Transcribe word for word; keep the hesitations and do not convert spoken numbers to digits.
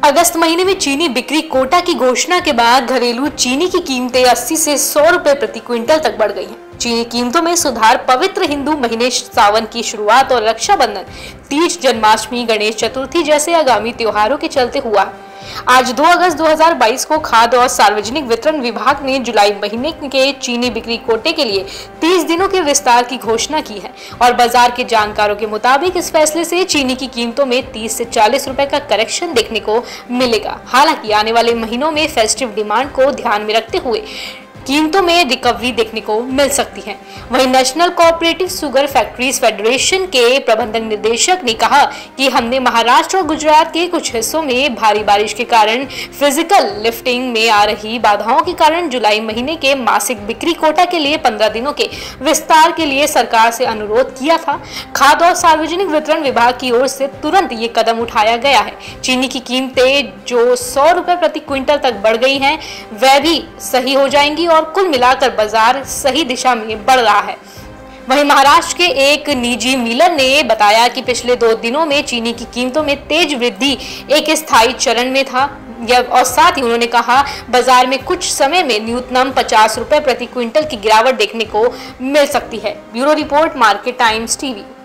अगस्त महीने में चीनी बिक्री कोटा की घोषणा के बाद घरेलू चीनी की कीमतें अस्सी से सौ रुपए प्रति क्विंटल तक बढ़ गई हैं। चीनी कीमतों में सुधार पवित्र हिंदू महीने सावन की शुरुआत और रक्षाबंधन, तीज, जन्माष्टमी, गणेश चतुर्थी जैसे आगामी त्योहारों के चलते हुआ है। आज दो अगस्त दो हज़ार बाईस को खाद्य और सार्वजनिक वितरण विभाग ने जुलाई महीने के चीनी बिक्री कोटे के लिए तीस दिनों के विस्तार की घोषणा की है और बाजार के जानकारों के मुताबिक इस फैसले से चीनी की कीमतों में तीस से चालीस रुपए का करेक्शन देखने को मिलेगा। हालांकि आने वाले महीनों में फेस्टिव डिमांड को ध्यान में रखते हुए कीमतों में रिकवरी देखने को मिल सकती है। वहीं national cooperative sugar factories federation के प्रबंधक निदेशक ने कहा कि हमने महाराष्ट्र और गुजरात के कुछ हिस्सों में भारी बारिश के कारण फिजिकल लिफ्टिंग में आ रही बाधाओं के कारण जुलाई महीने के मासिक बिक्री कोटा के लिए पंद्रह दिनों के विस्तार के लिए सरकार से अनुरोध किया था। खाद्य और सार्वजनिक वितरण विभाग की ओर से तुरंत ये कदम उठाया गया है। चीनी की कीमतें जो सौ रुपए प्रति क्विंटल तक बढ़ गई हैं, वह भी सही हो जाएंगी और कुल मिलाकर बाजार सही दिशा में बढ़ रहा है। वहीं महाराष्ट्र के एक निजी मिलर ने बताया कि पिछले दो दिनों में चीनी की कीमतों में तेज वृद्धि एक स्थायी चरण में था और साथ ही उन्होंने कहा बाजार में कुछ समय में न्यूनतम पचास रुपए प्रति क्विंटल की गिरावट देखने को मिल सकती है। Bureau report, market times TV.